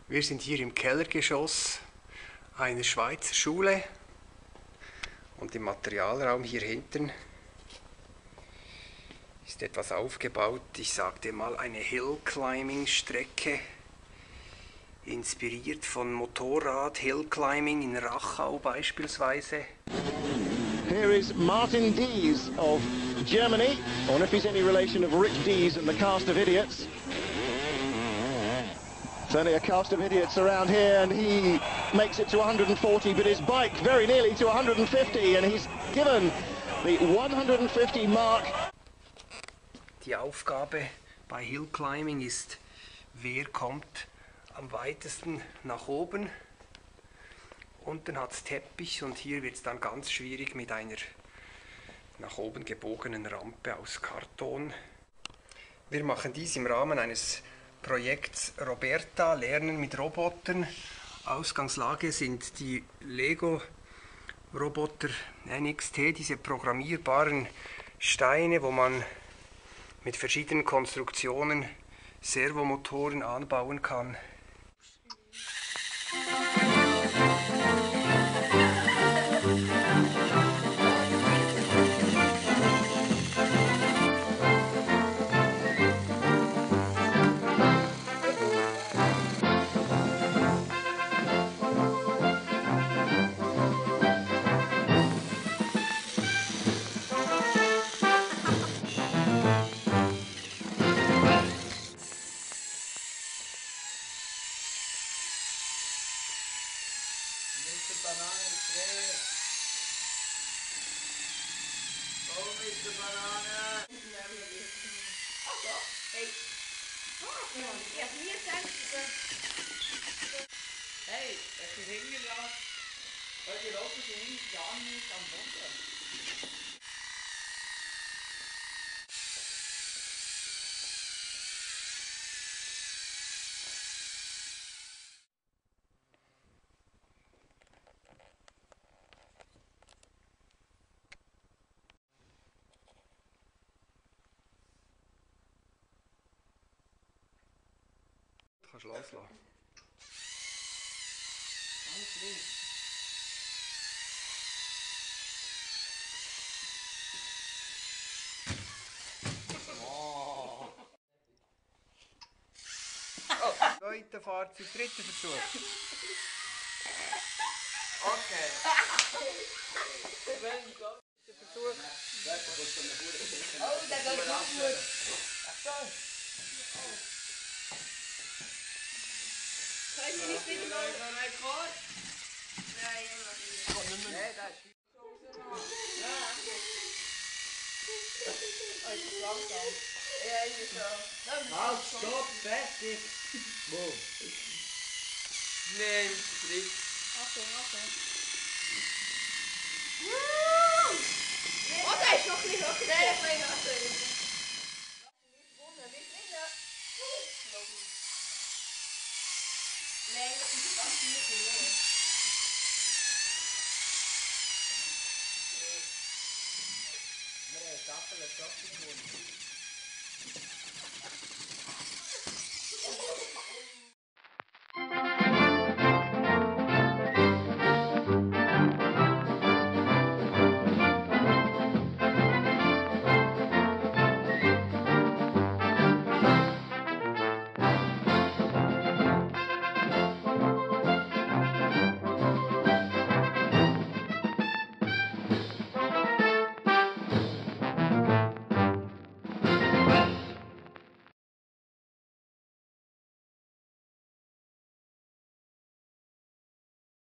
Wir sind hier im Kellergeschoss einer Schweizer Schule und im Materialraum hier hinten ist etwas aufgebaut. Ich sagte mal eine Hill-Climbing-Strecke, inspiriert von Motorrad-Hill-Climbing in Rachau beispielsweise. Here is Martin Dees of Germany. I wonder if he's any relation of Rick Dees and the cast of idiots. Certainly a cast of idiots around here, and he makes it to 140, but his bike very nearly to 150, and he's given the 150 mark. Die Aufgabe bei Hill Climbing ist, wer kommt am weitesten nach oben. Unten hat es Teppich und hier wird es dann ganz schwierig mit einer nach oben gebogenen Rampe aus Karton. Wir machen dies im Rahmen eines Projekts Roberta, Lernen mit Robotern. Ausgangslage sind die Lego Roboter NXT, diese programmierbaren Steine, wo man mit verschiedenen Konstruktionen Servomotoren anbauen kann. Hey, es ist hingelassen, weil die Roten sind gar nicht am Boden. Kannst du loslassen. Ganz links. Zweiter Fahrzeug, dritter Versuch. Okay. Oh, der geht noch gut. Ach so. Kann ich nicht wieder mal? Ist noch nicht klar? Nein, immer noch nicht. Nein, das ist... Ja. Oh, ist das langsam? Ja, ist es so. Halt, stopp, fertig! Wo? Nein, dritt. Achtung, Achtung. Oh, der ist noch ein bisschen höher. Der ist ein bisschen höher. Nein, das ist fast nicht mehr. Wir haben Stapel, Stapel gewonnen.